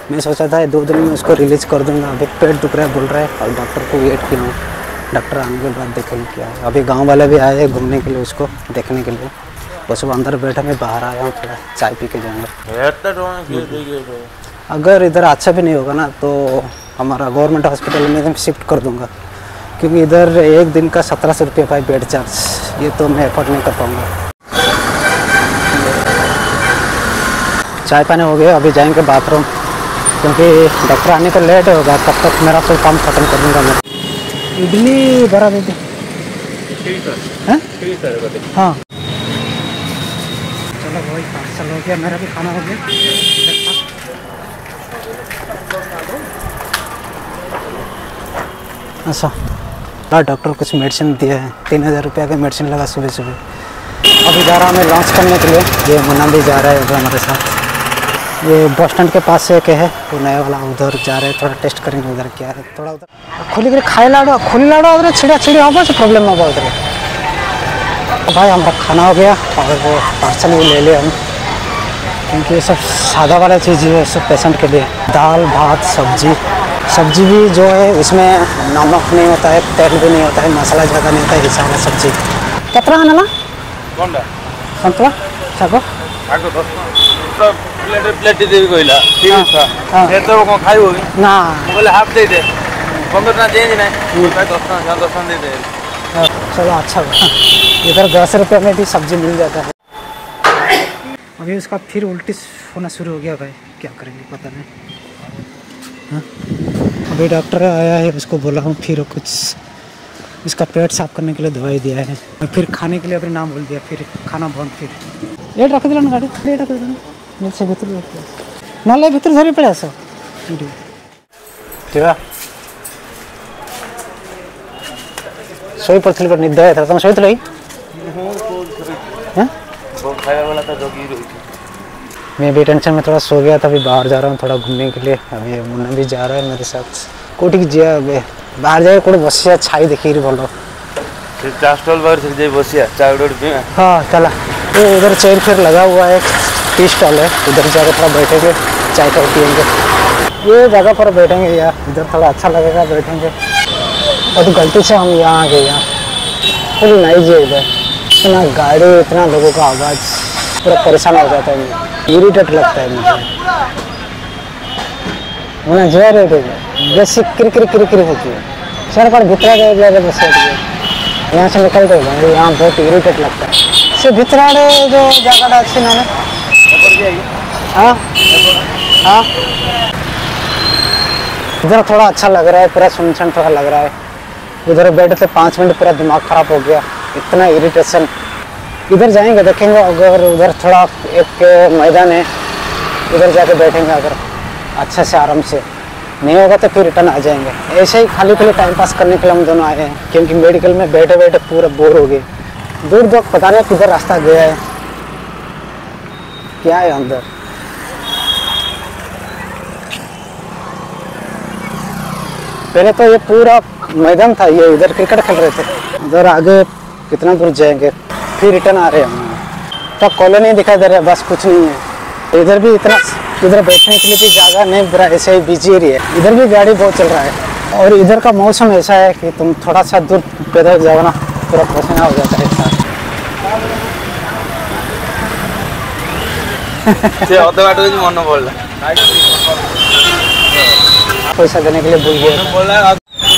मैं सोचा था 2 दिन में उसको रिलीज़ कर दूंगा। अभी पेट दुख रहा है बोल रहा है और डॉक्टर को वेट किया हूँ। डॉक्टर आने के बाद देखेंगे क्या है। अभी गांव वाले भी आए हैं घूमने के लिए, उसको देखने के लिए। वो सब अंदर बैठा, मैं बाहर आया हूँ, थोड़ा चाय पी के जाऊँगा। अगर इधर अच्छा भी नहीं होगा ना तो हमारा गवर्नमेंट हॉस्पिटल में शिफ्ट कर दूँगा, क्योंकि इधर एक दिन का 1700 रुपये भाई बेड चार्ज, ये तो मैं एफोर्ड नहीं कर पाऊँगा। चाय पानी हो गया, अभी जाएंगे बाथरूम, क्योंकि डॉक्टर आने को लेट होगा। तब तक मेरा कोई काम खत्म कर दूँगा मैं। इडली बड़ा दे दे। हाँ चलो भाई, पार्सल हो गया, मेरा भी खाना हो गया। अच्छा, डॉक्टर कुछ मेडिसिन दिया है, 3000 रुपये का मेडिसिन लगा सुबह सुबह। अभी जा रहा हूँ मैं लॉन्च करने के लिए। ये मुन्ना भी जा रहा है उधर हमारे साथ। ये बस स्टैंड के पास से एक है, वो नया वाला, उधर जा रहे हैं। थोड़ा टेस्ट करेंगे उधर क्या है। थोड़ा उधर खुली कर खाए लाड़ो, खुली लाड़ो उधर छिड़ा छिड़ी होगा से प्रॉब्लम होगा उधर। भाई हमारा खाना हो गया और वो पार्सल भी ले लिया हम, क्योंकि ये सब सादा वाला चीज़ है सब पेशेंट के लिए। दाल भात सब्जी भी जो है इसमें नमक नहीं होता है, तेल भी नहीं होता है, मसाला ज़्यादा नहीं होता है, हिसाब है सब्जी। कितना है ना संतरा शाग प्लेट देवी कहला ठीक तो कौन खाई होगी ना बोले हाफ दे दे 15 चेंज नहीं 10 दे दे। चलो अच्छा हुआ, इधर 10 रुपये में भी सब्जी मिल जाता है। अभी उसका फिर उल्टी होना शुरू हो गया भाई, क्या करेंगे पता नहीं। हाँ अभी डॉक्टर आया है, उसको बोला हूँ फिर कुछ इसका पेट साफ करने के लिए दवाई दिया है। फिर खाने के लिए अपने नाम बोल दिया, फिर खाना बंद। फिर रेट रख दिला ना गाड़ी, रेट रख दिला से भीतर ना भीतर धरी पड़े सब शोई पड़ी निदा है तुम शोई थी मैं भी टेंशन में थोड़ा सो गया था। अभी बाहर जा रहा हूँ थोड़ा घूमने के लिए। अभी मुन्ना भी जा रहा है मेरे साथ। कोटी की जिया बाहर जाए कोई बसिया छाई देखी बोलो हाँ चला। ये उधर चेयर फिर लगा हुआ है, टी स्टॉल है, उधर जाकर थोड़ा बैठेंगे, चाय चाय पियेंगे। ये जगह पर बैठेंगे यार, इधर थोड़ा अच्छा लगेगा, बैठेंगे। और तो गलती से हम यहाँ आ गए, यहाँ फुल नाइज है इधर, इतना गाड़ी, इतना लोगों का आवाज़, पूरा परेशान हो जाता है मुझे, इरिटेट लगता है मुझे। जो रहे जैसे किरकिर होती है सर पर भितरा गए बस यहाँ से निकलते हैं, यहाँ बहुत इरिटेट लगता है। से भितराड़े जो जगह अच्छी ना हाँ हाँ इधर थोड़ा अच्छा लग रहा है, पूरा सुनसान थोड़ा लग रहा है। उधर बैठे थे 5 मिनट पूरा दिमाग खराब हो गया, इतना इरिटेशन। इधर जाएंगे देखेंगे, अगर उधर थोड़ा एक मैदान है, उधर जाके बैठेंगे। अगर अच्छा से आराम से नहीं होगा तो फिर रिटर्न आ जाएंगे। ऐसे ही खाली टाइम पास करने के लिए हम दोनों आए हैं, क्योंकि मेडिकल में बैठे बैठे पूरा बोर हो गए। दूर दूर पता नहीं किधर रास्ता गया है, क्या है अंदर। पहले तो ये पूरा मैदान था, ये इधर क्रिकेट खेल रहे थे। उधर आगे कितना दूर जाएंगे, फिर रिटर्न आ रहे हैं हम। तो कॉलोनी दिखाई दे रहा है, बस कुछ नहीं है। इधर भी इतना, इधर बैठने के लिए भी जगह नहीं, पूरा ऐसे ही बिजी एरिया है। इधर भी गाड़ी बहुत चल रहा है, और इधर का मौसम ऐसा है कि तुम थोड़ा सा दूर पैदल जाओ ना, पूरा पसीना हो जाता है एक साथ। पैसा देने के लिए भूल गया।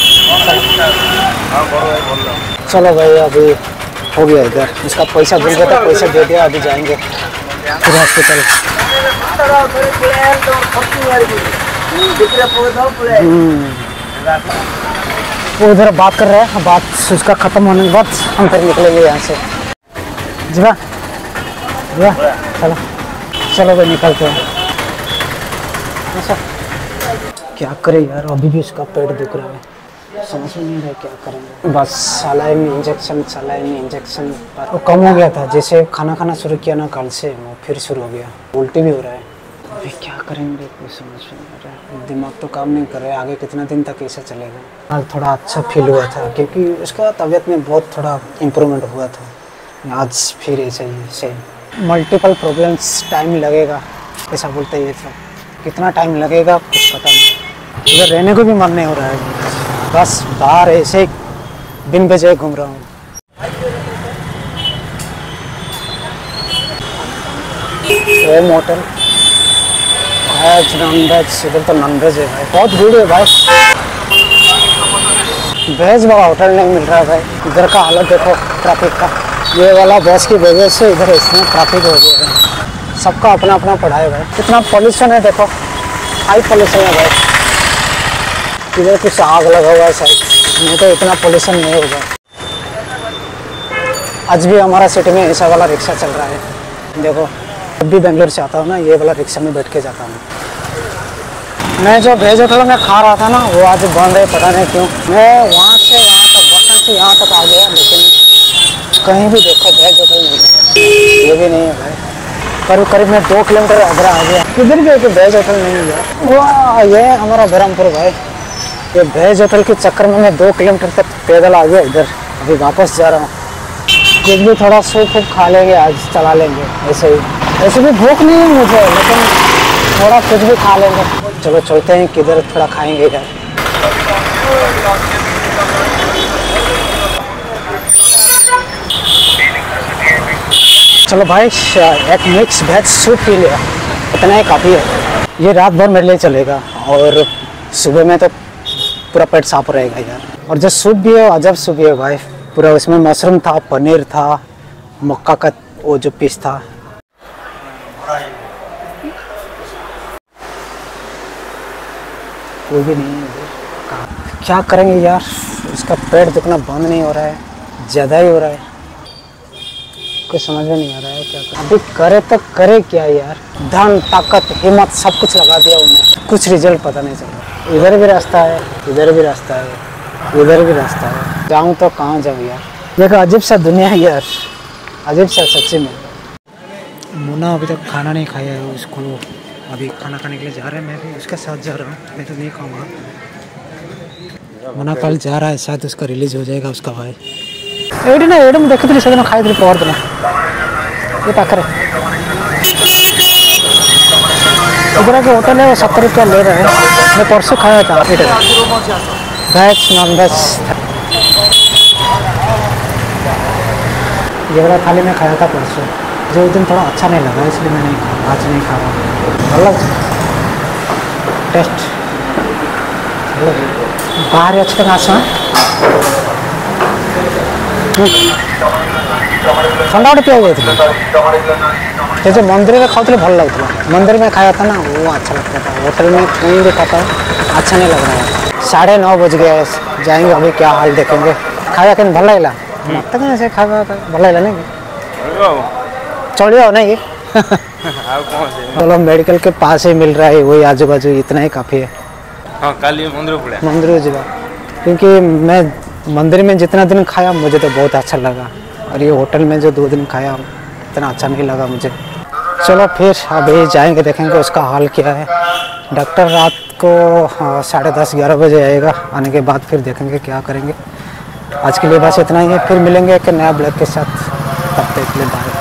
चलो भाई अभी हो गया, इधर इसका पैसा भूल गया था, पैसा दे दिया। अभी जाएंगे फिर हॉस्पिटल। वो उधर बात कर रहे हैं, बात उसका ख़त्म होने के बाद हम फिर निकलेंगे यहाँ से। जी भैया चलो चलो भाई निकलते हैं। अच्छा क्या करें यार, अभी भी उसका पेट दुख रहा है, समझ में नहीं रहा क्या करेंगे। बस सलाइन इंजेक्शन पर वो कम हो गया था। जैसे खाना शुरू किया ना कल से, वो फिर शुरू हो गया, उल्टी भी हो रहा है। अभी क्या करेंगे कोई समझ में नहीं आ रहा है, दिमाग तो काम नहीं कर रहा है। आगे कितना दिन तक ऐसा चलेगा। आज थोड़ा अच्छा फील हुआ था, क्योंकि उसका तबीयत में बहुत थोड़ा इम्प्रूवमेंट हुआ था। आज फिर ऐसा ही सेम, मल्टीपल प्रॉब्लम्स, टाइम लगेगा ऐसा बोलते ही था। कितना टाइम लगेगा कुछ पता नहीं। इधर रहने को भी मन नहीं हो रहा है, बस बाहर ऐसे ही बिन वजह घूम रहा हूँ। Veg hotel, veg non veg, इधर तो नॉन वेज है भाई, बहुत भीड़ है भाई। वेज वाला होटल नहीं मिल रहा है भाई। इधर का हालत देखो ट्रैफिक का, ये वाला बस की वजह से इधर इतना ट्रैफिक हो गया है। सबका अपना अपना पढ़ा है भाई। कितना पॉल्यूशन है देखो, हाई पॉल्यूशन है भाई। इधर कुछ आग लगा हुआ है शायद, नहीं तो इतना पॉल्यूशन नहीं होगा। आज भी हमारा सिटी में ऐसा वाला रिक्शा चल रहा है देखो। जब भी बेंगलोर से आता हूँ ना, ये वाला रिक्शा में बैठ के जाता हूँ। मैं जो वेज होटल में खा रहा था ना, वो आज बंद है, पता नहीं क्यों। मैं वहाँ से यहाँ तक, बस स्टैंड से यहाँ तक आ गया, लेकिन कहीं भी देखो वेज होटल नहीं है। ये भी नहीं है भाई। करीब करीब मैं 2 किलोमीटर अगर आ गया, किधर भी एक वेज होटल नहीं है। वाह, ये हमारा बरहमपुर भाई। ये वेज होटल के चक्कर में मैं 2 किलोमीटर तक पैदल आ गया इधर। अभी वापस जा रहा हूँ। कुछ भी थोड़ा सूप खा लेंगे, आज चला लेंगे ऐसे ही। ऐसे भी भूख नहीं है मुझे, लेकिन थोड़ा कुछ भी खा लेंगे। चलो चलते हैं, किधर थोड़ा खाएंगे यार। चलो भाई, एक मिक्स वेज सूप पी लिया, इतना ही काफ़ी है। ये रात भर मेरे लिए चलेगा, और सुबह में तो पूरा पेट साफ रहेगा यार। और जो सूप भी है अजब सूप भी है भाई, पूरा उसमें मशरूम था, पनीर था, मक्का का वो जो पीस था। कोई भी नहीं है, क्या करेंगे यार। उसका पेट दुखना बंद नहीं हो रहा है, ज़्यादा ही हो रहा है। कुछ समझ में नहीं आ रहा है क्या करें। अभी करे तो करे क्या यार। धन, ताकत, हिम्मत सब कुछ लगा दिया उन्हें, कुछ रिजल्ट पता नहीं चल रहा। इधर भी रास्ता है, इधर भी रास्ता है, इधर भी रास्ता है। जाऊँ तो कहाँ जाऊँ यार। देखो अजीब सा दुनिया है यार, अजीब सा सच्ची में। मुन्ना अभी तक खाना नहीं खाया है, उसको अभी खाना खाने के लिए जा रहे हैं। मैं भी उसके साथ जा रहा हूँ, मैं तो नहीं खाऊंगा। मुन्ना कल जा रहा है, शायद उसका रिलीज हो जाएगा उसका भाई। एडी ना एडम देखी से खाई थी पहर दिन ये पाखे इधर के होटल है, वो 70 रुपया ले रहे हैं। मैं परसों खाया था वेज नॉन वेज। ये वाला थाली में खाया था परसों, जो उस दिन थोड़ा अच्छा नहीं लगा, इसलिए मैं नहीं खा, आज नहीं खा रहा। अलग टेस्ट बाहर अच्छे तक आस ठंडा पिया जाए। जो मंदिर में खाते भल लगता, मंदिर में खाया था ना वो अच्छा लगता था। होटल में कहीं भी खाता है अच्छा नहीं लग रहा है। 9:30 बज गए, जाएंगे अभी क्या हाल देखेंगे। खाया कि भल लगला मत ऐसे खाया भल लगला नहीं चल जाओ नहीं। चलो मेडिकल के पास ही मिल रहा है, वही आजू बाजू, इतना ही काफ़ी है। हाँ, काली मंदिर जाओ, क्योंकि मैं मंदिर में जितना दिन खाया मुझे तो बहुत अच्छा लगा, और ये होटल में जो 2 दिन खाया इतना अच्छा नहीं लगा मुझे। चलो फिर अभी जाएंगे, देखेंगे उसका हाल क्या है। डॉक्टर रात को 10:30-11 बजे आएगा, आने के बाद फिर देखेंगे क्या करेंगे। आज के लिए बस इतना ही है, फिर मिलेंगे एक नया ब्लॉग के साथ। तब तक के लिए बाय।